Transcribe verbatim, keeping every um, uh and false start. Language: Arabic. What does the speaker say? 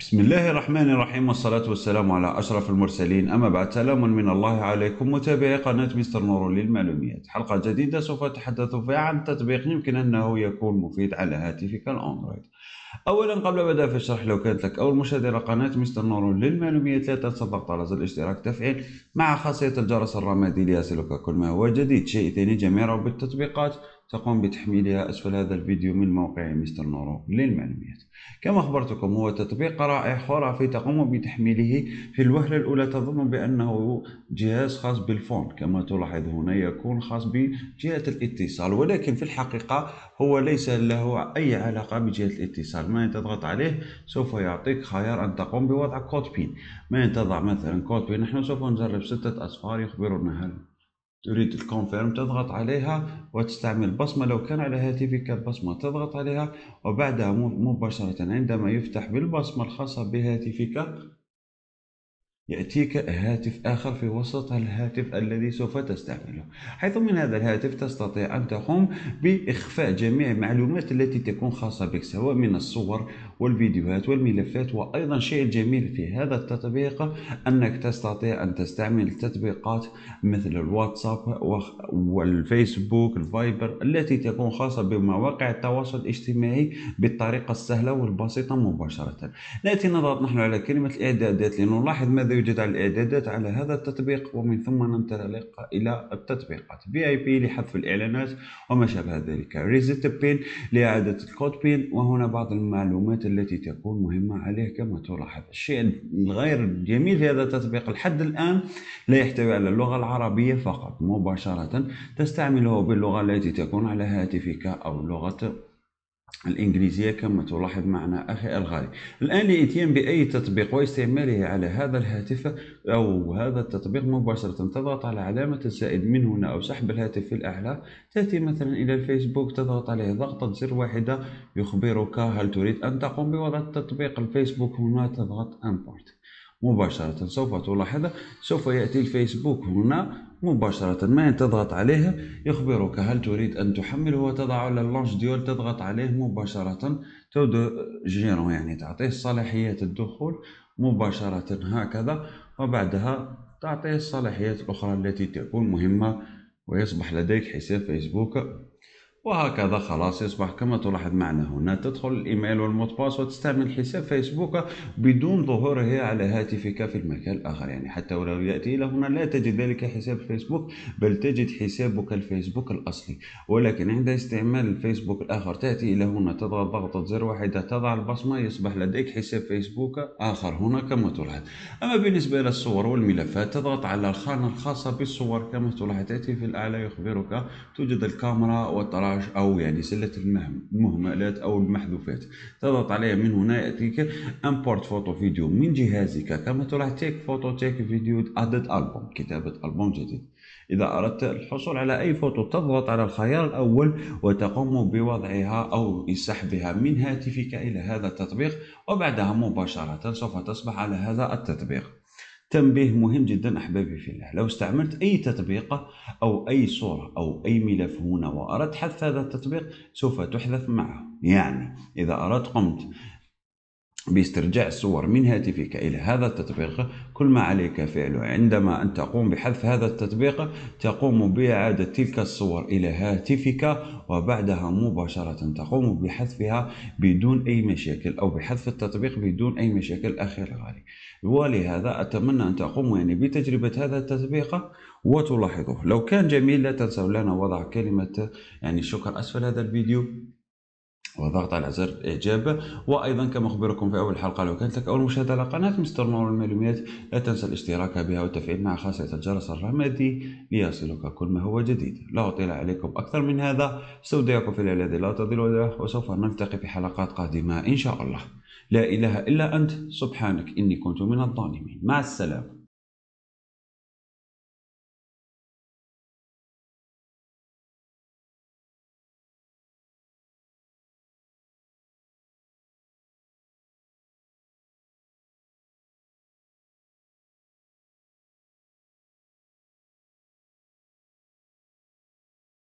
بسم الله الرحمن الرحيم، والصلاة والسلام على أشرف المرسلين. أما بعد، سلام من الله عليكم متابعي قناة مستر نور للمعلومات. حلقة جديدة سوف أتحدث فيها عن تطبيق يمكن أنه يكون مفيد على هاتفك الأندرويد. أولا، قبل بدء في الشرح، لو كانت لك أول مشاهدة قناة مستر نور للمعلومات لا تنسى الضغط على زر الاشتراك تفعيل مع خاصية الجرس الرمادي ليصلك كل ما هو جديد. شيء ثاني، جميع روابط التطبيقات تقوم بتحميلها أسفل هذا الفيديو من موقع مستر نور للمعلومات. كما أخبرتكم، هو تطبيق رائع خرافي تقوم بتحميله. في الوهلة الأولى تظن بأنه جهاز خاص بالفون، كما تلاحظ هنا يكون خاص بجهة الاتصال، ولكن في الحقيقة هو ليس له أي علاقة بجهة الاتصال. ما تضغط عليه سوف يعطيك خيار أن تقوم بوضع كود بين. ما تضع مثلا كود بين، نحن سوف نجرب ستة أصفار يخبرنا هل تريد الكونفيرم، تضغط عليها وتستعمل بصمة. لو كان على هاتفك البصمة تضغط عليها، وبعدها مباشرة عندما يفتح بالبصمة الخاصة بهاتفك يأتيك هاتف آخر في وسط الهاتف الذي سوف تستعمله، حيث من هذا الهاتف تستطيع أن تقوم بإخفاء جميع المعلومات التي تكون خاصة بك، سواء من الصور والفيديوهات والملفات. وأيضا الشيء الجميل في هذا التطبيق أنك تستطيع أن تستعمل تطبيقات مثل الواتساب والفيسبوك الفايبر التي تكون خاصة بمواقع التواصل الاجتماعي بالطريقة السهلة والبسيطة مباشرة. نأتي نضغط نحن على كلمة الإعدادات لنلاحظ ماذا يوجد على الإعدادات على هذا التطبيق، ومن ثم ننطلق إلى التطبيقات. في آي بي لحذف الإعلانات وما شابه ذلك، ريزيت بين لإعادة الكود بين، وهنا بعض المعلومات التي تكون مهمة عليه كما تلاحظ. الشيء الغير جميل في هذا التطبيق لحد الآن لا يحتوي على اللغة العربية فقط مباشرة، تستعمله باللغة التي تكون على هاتفك أو لغة الإنجليزية كما تلاحظ معنا أخي الغالي. الآن لإتيان بأي تطبيق واستعماله على هذا الهاتف أو هذا التطبيق مباشرة، تضغط على علامة الزائد من هنا أو سحب الهاتف في الأعلى، تأتي مثلا إلى الفيسبوك، تضغط عليه ضغطة زر واحدة يخبرك هل تريد أن تقوم بوضع تطبيق الفيسبوك. هنا تضغط امبورت مباشرة، سوف تلاحظ سوف يأتي الفيسبوك هنا مباشرة. ما تضغط عليه يخبرك هل تريد أن تحمله، وتضع على اللانش ديول، تضغط عليه مباشرة تود جيرون، يعني تعطيه صلاحيات الدخول مباشرة هكذا، وبعدها تعطيه الصلاحيات الأخرى التي تكون مهمة، ويصبح لديك حساب فيسبوك. وهكذا خلاص يصبح كما تلاحظ معنا هنا، تدخل الإيميل والمود باس وتستعمل حساب فيسبوك بدون ظهوره على هاتفك في المكان الآخر. يعني حتى ولو يأتي إلى هنا لا تجد ذلك حساب فيسبوك، بل تجد حسابك الفيسبوك الأصلي. ولكن عند استعمال الفيسبوك الآخر تأتي إلى هنا، تضغط ضغطة زر واحدة، تضع البصمة، يصبح لديك حساب فيسبوك آخر هنا كما تلاحظ. أما بالنسبة للصور والملفات، تضغط على الخانة الخاصة بالصور كما تلاحظ، تأتي في الأعلى يخبرك توجد الكاميرا والطراج أو يعني سلة المهملات أو المحذوفات، تضغط عليها. من هنا يأتيك امبورت فوتو فيديو من جهازك، كما تلاحظ تيك فوتو تيك فيديو ادد ألبوم، كتابة ألبوم جديد. إذا أردت الحصول على أي فوتو تضغط على الخيار الأول وتقوم بوضعها أو سحبها من هاتفك إلى هذا التطبيق، وبعدها مباشرة سوف تصبح على هذا التطبيق. تنبيه مهم جدا أحبابي في الله، لو استعملت أي تطبيق أو أي صورة أو أي ملف هنا وأردت حذف هذا التطبيق سوف تحذف معه. يعني إذا أردت قمت باسترجاع الصور من هاتفك إلى هذا التطبيق، كل ما عليك فعله عندما أن تقوم بحذف هذا التطبيق تقوم بإعادة تلك الصور إلى هاتفك، وبعدها مباشرة تقوم بحذفها بدون أي مشاكل، أو بحذف التطبيق بدون أي مشاكل أخي الغالي. ولهذا أتمنى أن تقوموا يعني بتجربة هذا التطبيق وتلاحظوه. لو كان جميل لا تنسوا لنا وضع كلمة يعني الشكر أسفل هذا الفيديو وضغط على زر الإعجاب. وأيضا كما أخبركم في أول حلقة، لو كانت لك أول مشاهدة على قناة مستر نور المعلومات لا تنسى الاشتراك بها والتفعيل مع خاصية الجرس الرمادي ليصلك كل ما هو جديد. لا أطيل عليكم أكثر من هذا، استودعكم في الله الذي لا تضل ودائعه، وسوف نلتقي في حلقات قادمة إن شاء الله. لا إله إلا أنت، سبحانك إني كنت من الظالمين. مع السلامة.